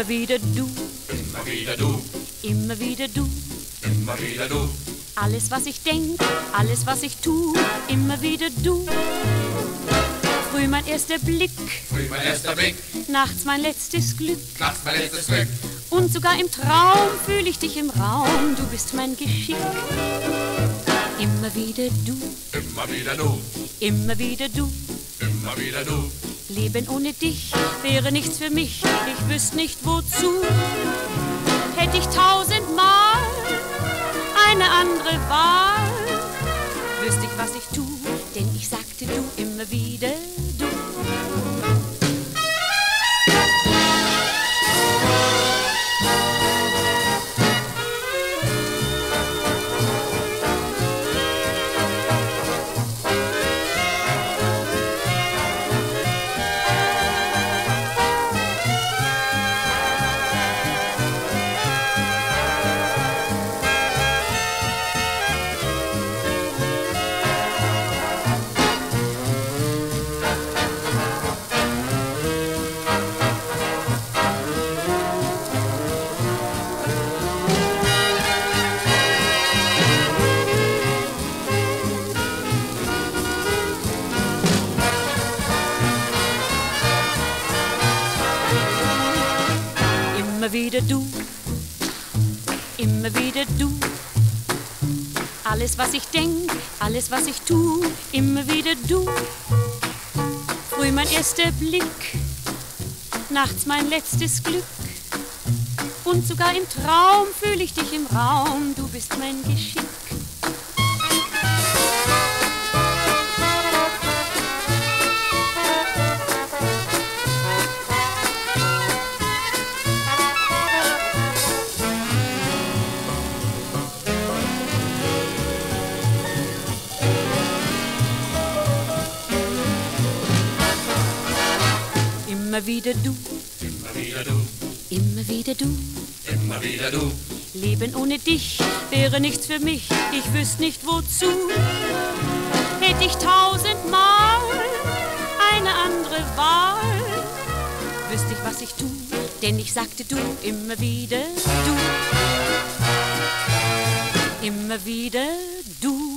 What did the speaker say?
Immer wieder du, immer wieder du, immer wieder du. immer wieder du. Alles, was ich denk, alles, was ich tu, immer wieder du. Früh mein erster Blick, Früh mein erster Blick, nachts mein letztes Glück. nachts mein letztes Glück. Und sogar im Traum fühl ich dich im Raum, du bist mein Geschick. Immer wieder du, Immer wieder du, immer wieder du. immer wieder du. Leben ohne dich wäre nichts für mich, ich wüsste nicht wozu. Hätte ich 1000-mal eine andere Wahl, wüsste ich, was ich tu, denn ich sagte du immer wieder du. Immer wieder du, immer wieder du. Alles, was ich denk, alles, was ich tu, immer wieder du. Früh mein erster Blick, nachts mein letztes Glück. Und sogar im Traum fühl ich dich im Raum, du bist mein Geschick. Immer wieder du, Immer wieder du, immer wieder du. immer wieder du. Leben ohne dich wäre nichts für mich, ich wüsste nicht wozu. Hätte ich 1000-mal eine andere Wahl, wüsste ich, was ich tu, denn ich sagte du immer wieder du. Immer wieder du.